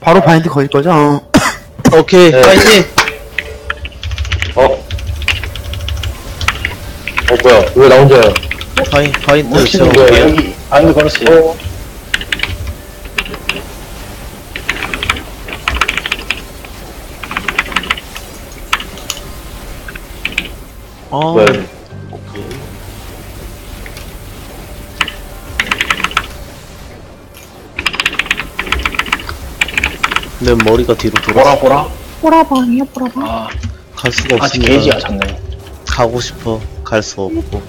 바로 바인드 걸릴 거죠? 오케이, 네. 파이팅! 뭐야, 왜 나 혼자야? 바인드 혹시 제가 뭐야? 볼게요. 여기 바인드 걸었어요. 뭐야? 내 머리가 뒤로 돌아. 보라. 보라방이요, 보라방. 아, 갈 수가 아직 없습니다. 게이지가 찼네. 가고 싶어. 갈 수 없고.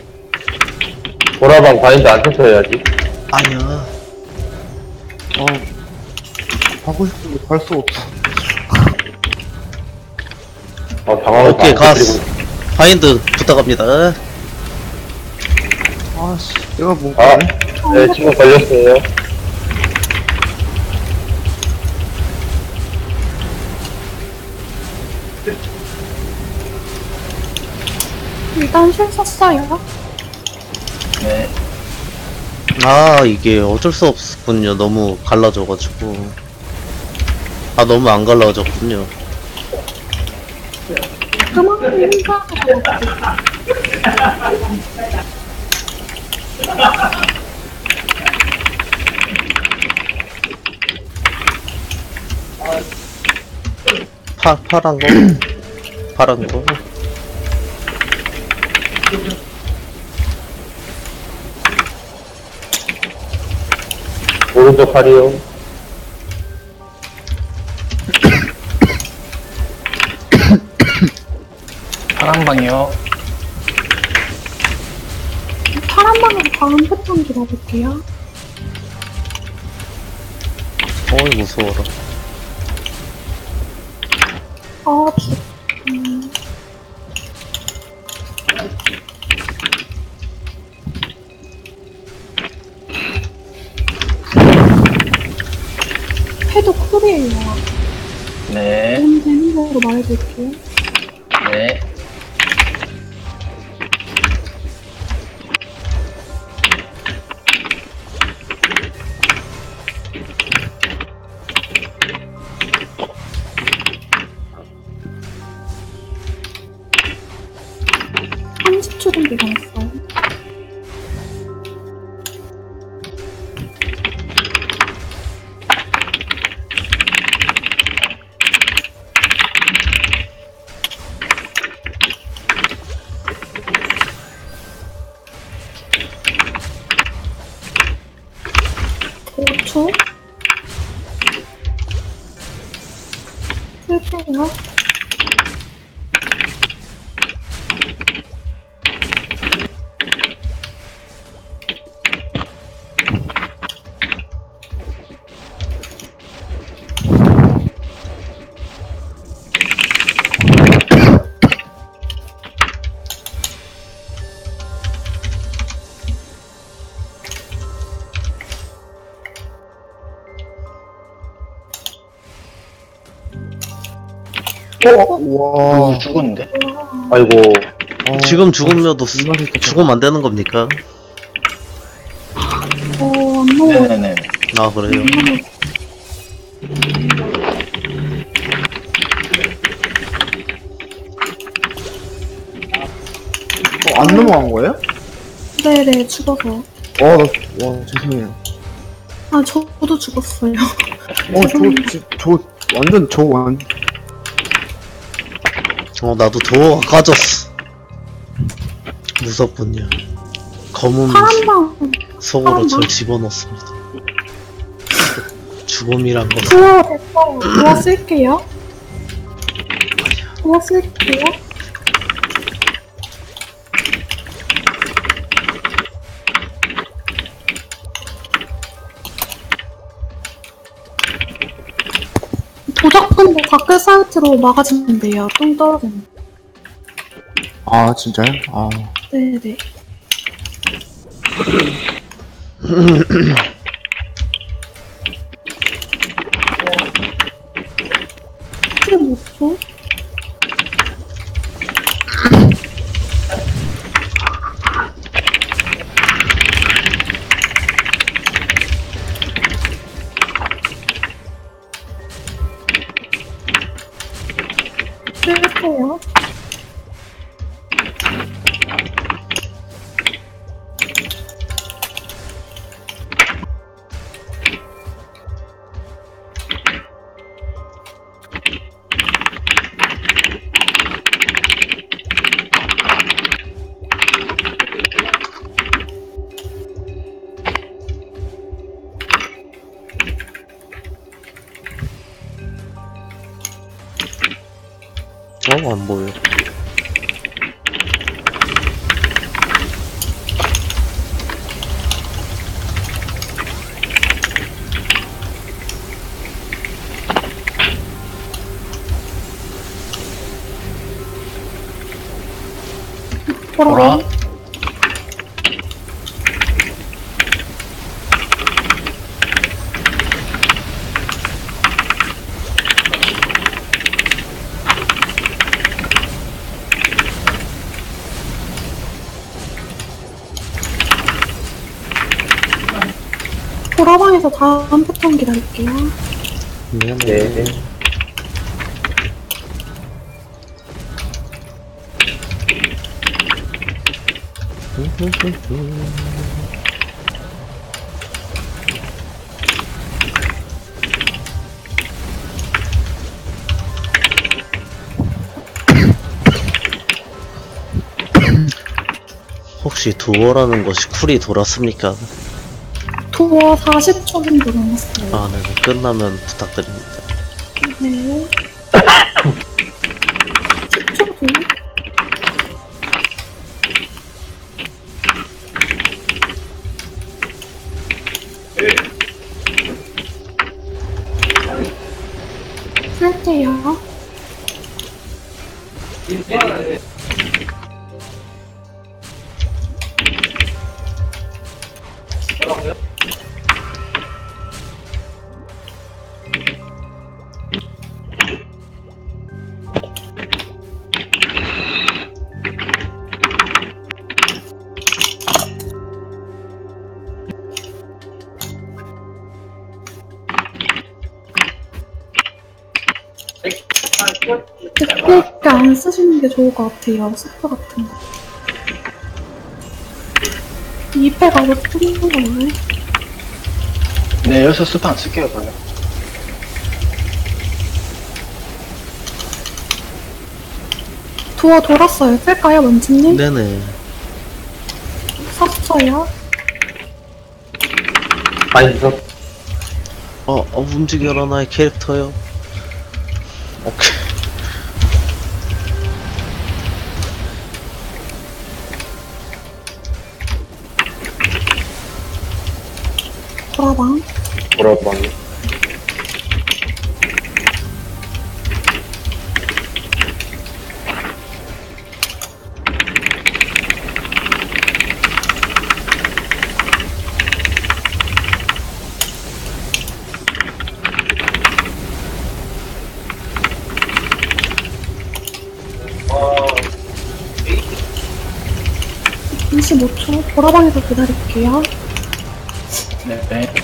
보라방 바인드 안 터쳐야지. 아야. 하고 싶은데 갈 수 없어. 방황을 오케이, 안 가스. 터뜨리고. 바인드 부탁합니다. 아씨, 내가 뭐, 네, 지금 걸렸어요. 일단 실 썼어요. 네. 아, 이게 어쩔 수 없군요. 너무 갈라져가지고. 아, 너무 안 갈라졌군요. 그만큼 힘들어. 파란 거? 파란 거? 오른쪽 팔이요. 파란 방이요. 파란방으로 다음 패턴 들어볼게요. 어이, 무서워라. 아, 해도 쿨이에요. 네. 되는 대로 말해줄게요. 네. 한 30초 정도 남았어요. 초 쓸게요. 와, 죽었는데? 아이고, 지금 죽으면 얼마나 있겠다. 죽으면 안 되는 겁니까? 안 넘어. 네네네. 아, 그래요? 안 넘어간 거예요? 네네, 죽어서. 와, 죄송해요. 아, 저도 죽었어요. 완전, 나도 도어가 까졌어. 무섭군요. 검은 파란방, 속으로 절 집어넣습니다. 죽음이란 것은 구워 됐어요. 구워 쓸게요. 구워 쓸게요. 도적분도 각계 사이트로 막아주면 돼요. 똥 떨어지면. 아, 진짜요? 아, 네네. 이게 뭐죠? 쓸게요. 안 보여. 보라. 보라방에서 다음 패턴 기다릴게요. 미안해. 네. 혹시 두어라는 것이 쿨이 돌았습니까? 도어 40초 정도 남았어요. 아, 네. 끝나면 부탁드립니다. 네. 10초 뒤. 쓸게요. 그때 안 쓰시는 게 좋을 것 같아요. 스프 같은 거. 2패 가고 뚫는 거네. 네, 여기서 스파 안 쓸게요, 그러면. 도어 돌았어요. 쓸까요, 원진님? 네네. 샀어요. 바인드. 움직여라, 나의 캐릭터요. 오케이. 보라방. 보라방. 네. 25초. 보라방에서 기다릴게요. 네, 네.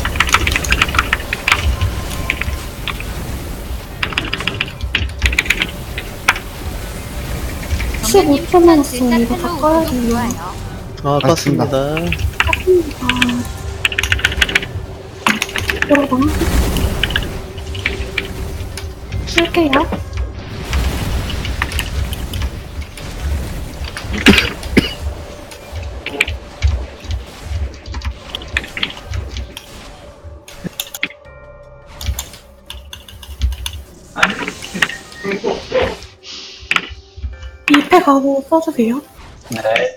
십 15초 남았어요. 이거 다 꺼야 돼요. 아, 맞습니다. 깠습니다. 보라방. 쓸게요. 이 패 가고 써주세요. 네.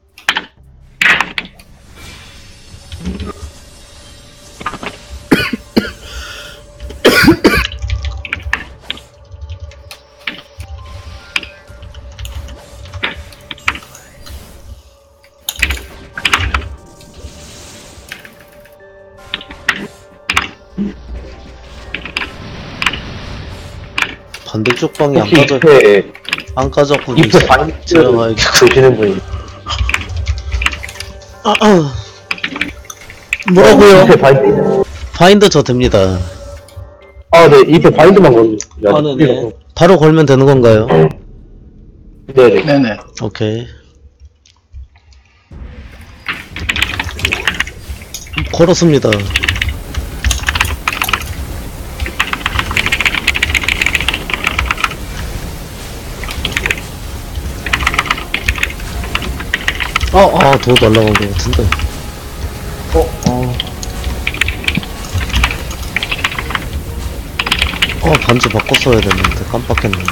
반대쪽 방이 안 혹시 까져, 입회, 안 까졌고, 입회 바인드 지나가야겠다. 보시는 분이. 뭐라고요? 입회 바인드. 바인드 저 됩니다. 아, 네. 입회 바인드만 걸려. 아, 네네. 바로 걸면 되는 건가요? 네네. 네네. 오케이. 걸었습니다. 더 날라간 것 같은데. 반지 바꿨어야 됐는데, 깜빡했는데.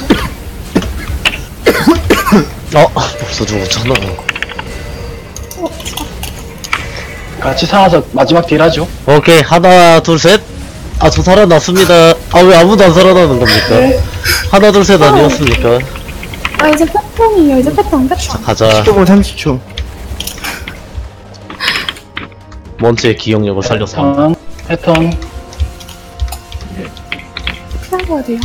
벌써 죽었잖아. 같이 살아서 마지막 딜 하죠. 오케이, 하나, 둘, 셋. 저 살아났습니다. 왜 아무도 안 살아나는 겁니까? 네. 하나, 둘, 셋 아니었습니까? 아, 이제 패턴이에요. 이제 패턴. 가자. 10분 30초. 먼트의 기억력을 살려서. 패턴. 피하고 돼요.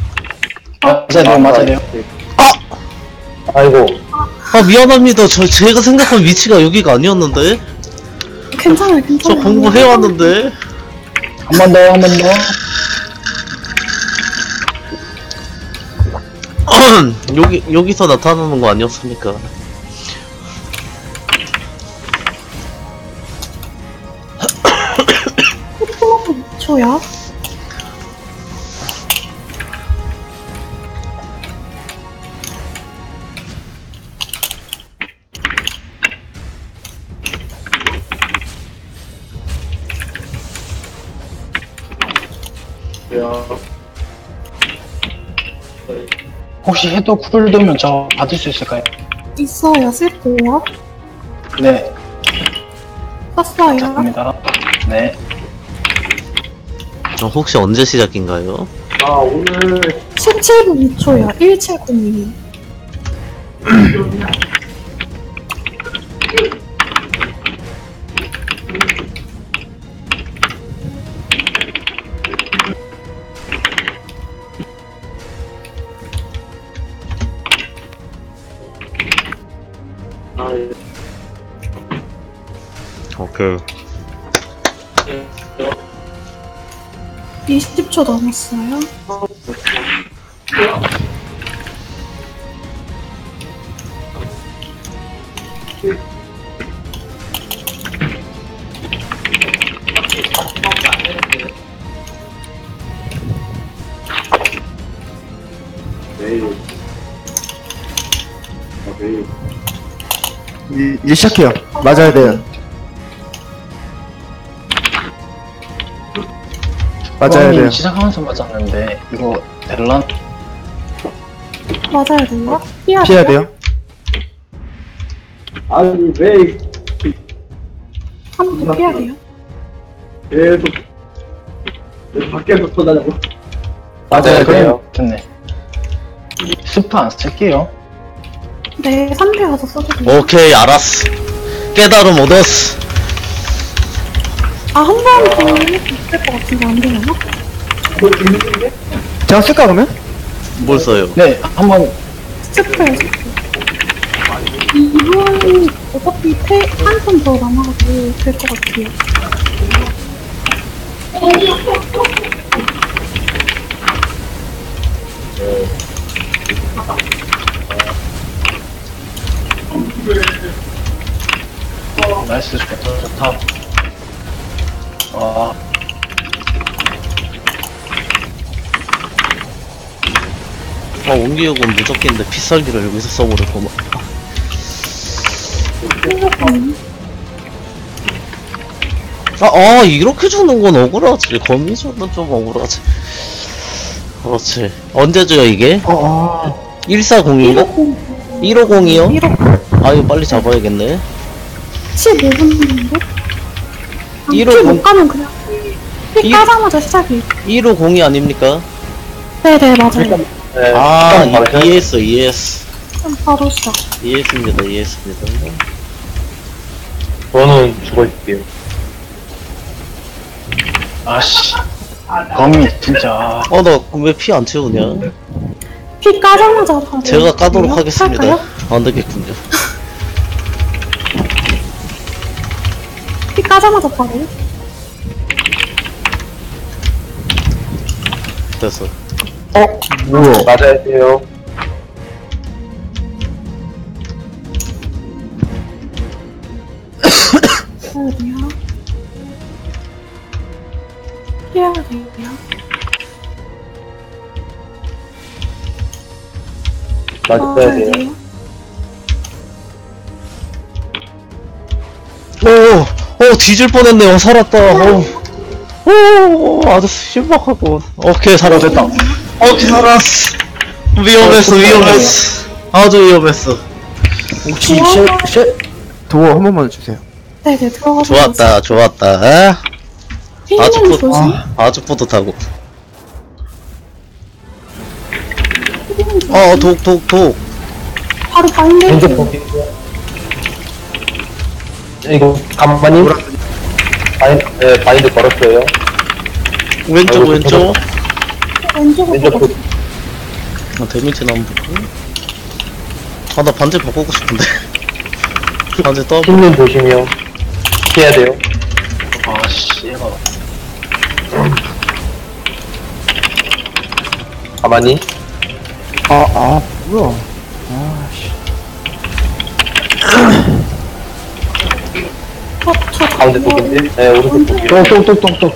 맞아야 돼요. 아이고. 미안합니다. 제가 생각한 위치가 여기가 아니었는데? 괜찮아요. 저 공부해왔는데? 한 번 더, 한 번 더. 여기서 나타나는 거 아니었습니까? 초요. 혹시 해도 쿨 되면 저 받을 수 있을까요? 있어요. 쓸게요. 네. 썼어요. 갑니다. 네. 혹시 언제 시작인가요? 17분 2초요. 1702. 오케이. 20초 남았어요. 이제 시작해요. 맞아야 돼요. 맞아야 돼요. 시작하면서 맞았는데 이거 델란 맞아야 돼요. 피해야 피해야 돼요. 돼요. 아니 왜 한 번 더 피해야 돼요. 계속 왜 밖에서 떠나냐고. 맞아야 돼요. 됐네. 스프 안 쓸게요. 네, 3대 가서 써도 돼요. 오케이, 알았어. 깨달음 얻었어. 한 번 더 있을 것 같은데 안 되려나? 제가 쓸까 그러면? 뭘 써요? 네, 한번 스프예요, 스프. 이분 어차피 한턴 더 남아가지고 될 것 같아요. 나이스 좋다. 와, 온기욕은 무적기인데 피살기를 여기서 써버렸구만. 이렇게 주는 건 억울하지. 거미줄은 좀 억울하지. 그렇지. 언제 줘요, 이게? 140인가? 150이요? 1호 이거 빨리 잡아야겠네. 15분인데? 150. 못 가면 그냥 피 까자마자 시작이에요. 150이 아닙니까? 네네, 맞아요. 네. 이해했어. 바로 시작. 이해했습니다. 저는 죽어있을게요. 아씨. 범이 진짜. 나 왜 피 안 채우냐? 피 까자마자 바로. 제가 까도록 하겠습니다. 할까요? 안 되겠군요. 피 까자마자 바로. 됐어. 뭐야? 맞아야 돼요. 해야 돼요. 피해야 돼요. 맞아야 돼요. 오, 뒤질 뻔했네요. 살았다. 오, 아주 신박하고. 오케이, 살았다. 오케이, 살았어. 위험했어. 아주 위험했어. 혹시 도어 한 번만 주세요. 네네, 들어가서. 좋았다. 피해는 조심. 아주 뿌듯하고. 피해는 조심. 독. 바로 바인드 왼쪽 해줘요. 보기. 이거 가만히 바인드 걸었어요. 왼쪽. 왼쪽으로 왼쪽으로 보기. 데미지는 안 보고. 나 반지 바꾸고 싶은데. 반지 떠. 힘는 조심이요. 피해야 돼요. 아씨 얘가 가만히. 뭐야? 가운데 보기인데. 네, 오른쪽 보기요. 똑똑똑똑똑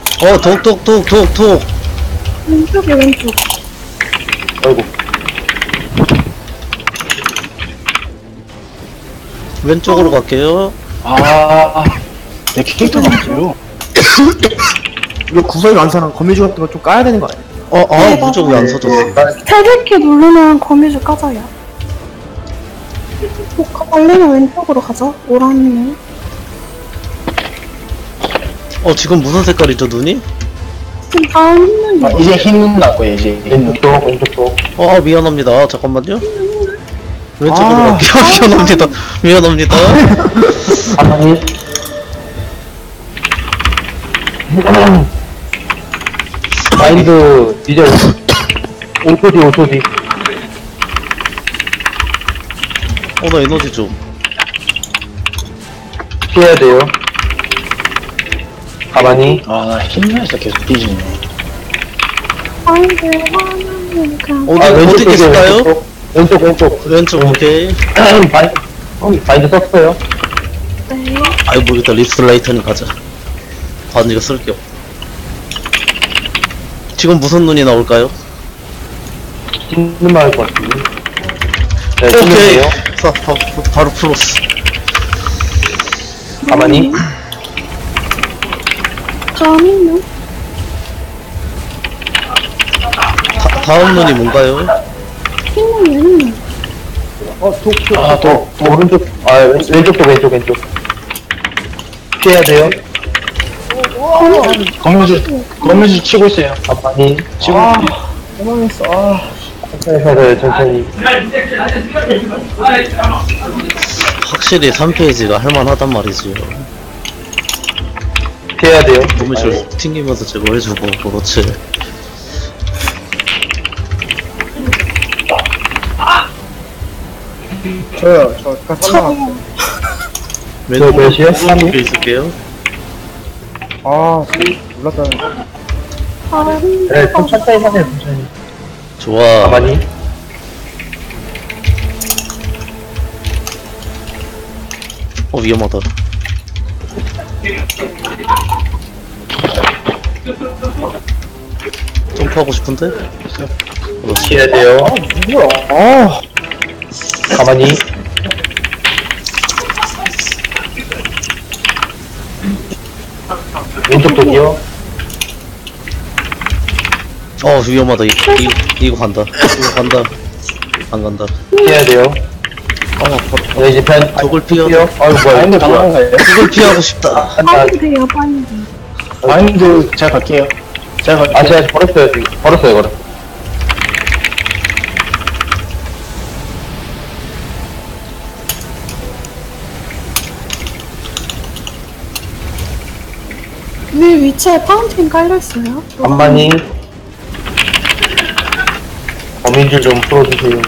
독. 왼쪽에 왼쪽. 아이고. 왼쪽으로 갈게요. 내 캐릭터가 없어요. 이거 구석이 완성한 거미줄 같은 거 좀 까야 되는 거 아니야? 무조건 왜 안 써졌어. 세개키 누르면 거미줄 까져요. 원래는 왼쪽으로 가죠. 오랑이는. 지금 무슨 색깔이죠, 눈이? 지금 다음 있는 이제 힘 날 거예요 이제. 왼쪽 쪽. 미안합니다. 잠깐만요. 왼쪽으로 갈게요. 미안합니다. 가만히. 마인드 이제 5초 뒤. 나 에너지 좀. 피해야 돼요. 가만히. 힘내서 계속 뒤지네. 바인드 하면은 그냥. 어디 계실까요? 왼쪽. 오케이. 바인드 썼어요. 네. 모르겠다. 립슬라이터니 가자. 반지가 쓸게요. 지금 무슨 눈이 나올까요? 힘만 할것 같은데. 네, 오케이. 힘내요. 바로 풀었어. 가만히. 다음 있는. 다음 눈이 뭔가요? 있는 얘는. 오른쪽. 왼쪽. 피해야 돼요. 거미줄 치고 있어요. 가만히. 천천히. 확실히 3페이지가 할만하단 말이지요. 피해야 돼요. 몸을 좀 튕기면서 제거해주고, 그렇지. 저요. 저 아까 살아났어. 몇이요? 왼쪽에 있을게요. 몰랐다는 거. 네, 좀 천천히 하세요, 천천히. 좋아. 가만히. 위험하다. 점프하고 싶은데? 그렇지. 피해야 돼요. 가만히. 왼쪽 독이요. 위험하다. 이거 간다. 안 간다. 피해야 돼요. 네, 이제 독을 피해. 아이고, 뭐야. 바인드 당황가요? 독을 피하고 싶다. 바인드요, 바인드. 바인드 제가 갈게요. 제가 갈게요. 제가 버렸어요, 지금. 버렸어요. 위 위치에 파운틴 깔려있어요. 간만히. 거민줄 좀 풀어주세요.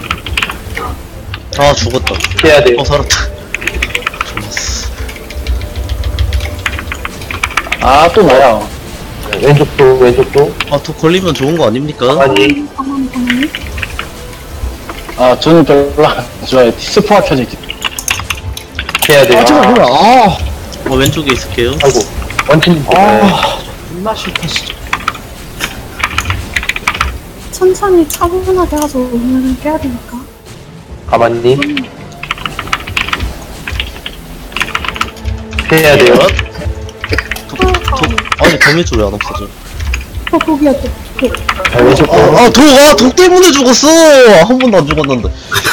죽었다. 피해야 돼요. 살았다. 또 나야. 왼쪽도, 왼쪽도. 아, 걸리면 좋은 거 아닙니까? 가만히. 가만히. 아, 저는 별로 안 좋아요. 스포가 켜져 있기. 해야 돼요. 아, 잠깐, 뭐야. 아, 왼쪽에 있을게요. 아이고. 원친. 존나 싫다, 진짜. 천천히 차분하게 하죠. 오늘은 깨야 되니까. 가만히. 해야 돼요. 아니, 거미줄 왜 안 없어져? 독이야, 독. 자, 왼쪽도. 독 때문에 죽었어! 한 번도 안 죽었는데.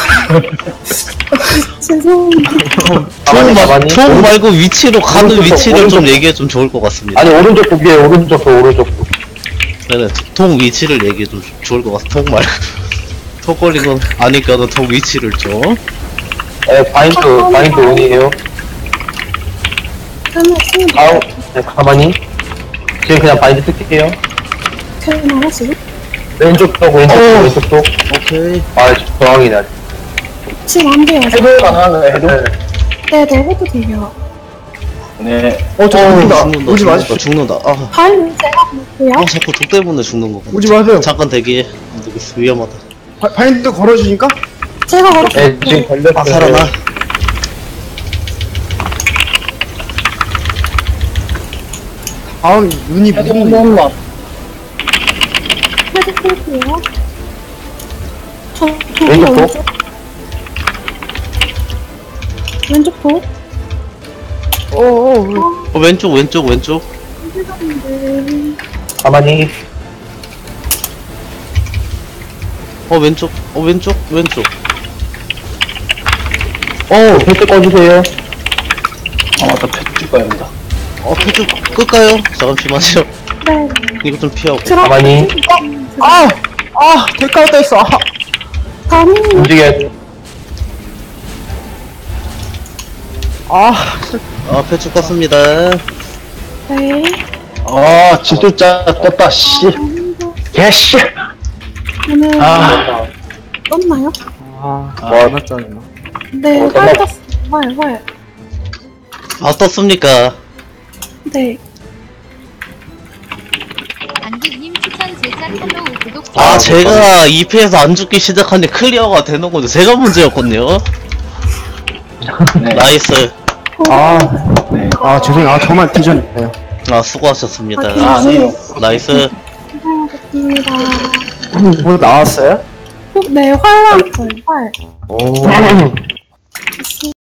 죄송합니다. 가만히. 총 말고 위치로 가는 오른쪽, 위치를 좀 오른쪽. 얘기해 좀 좋을 것 같습니다. 아니, 오른쪽 북이에요. 오른쪽도, 오른쪽도. 네네, 통 위치를 얘기해 좀 좋을 것 같아. 통 말고. 통 걸린 건 아니까는 통 위치를 좀. 네, 바인드 온이에요. 그러면 다음, 네, 가만히. 지금 그냥 바인드 쓸게요. 되나요, 지금? 왼쪽도, 왼쪽도. 오케이. 아, 저항이네. 지금 안 돼요. 해도 가능한가요, 해도? 네네, 해도 돼요. 네. 저 죽는다. 오지 마십시오. 죽는다. 아, 다행히 제가 볼게요. 자꾸 독 때문에 죽는 거. 오지 마세요. 잠깐 대기해. 안 되겠어. 위험하다. 바인드 걸어주니까? 제가 걸었어요. 네, 지금 걸렸어요. 아, 살아나. 다음, 눈이 해도 한 무슨. 번만. 해도 볼게요. 왼쪽 도? 왼쪽 도? 왼쪽. 해줬는데. 가만히. 왼쪽. 헬스 꺼주세요. 아, 맞다. 펫줄 거야, 합니다. 표주 끌까요? 잠시만요. 네. 이거 좀 피하고. 가만히. 대가였다 했어. 감히 움직여야 돼. 표주 껐습니다. 네. 아, 지도자 떴다, 씨. 개씨. 오늘 아, 떴나요? 안 맞잖아. 네, 떴나? 활 떴어요. 활. 아, 떴습니까? 네. 안기님 추천 제작 팔로우 구독 제가 2패에서 안 죽기 시작하니 클리어가 되는 건데, 제가 문제였거든요. 네. 나이스. 네. 죄송해요. 저만 뒤졌네요. 수고하셨습니다. 아, 네. 나이스. 고생하셨습니다. 뭐 나왔어요? 네, 활 나왔어요. 활. 오.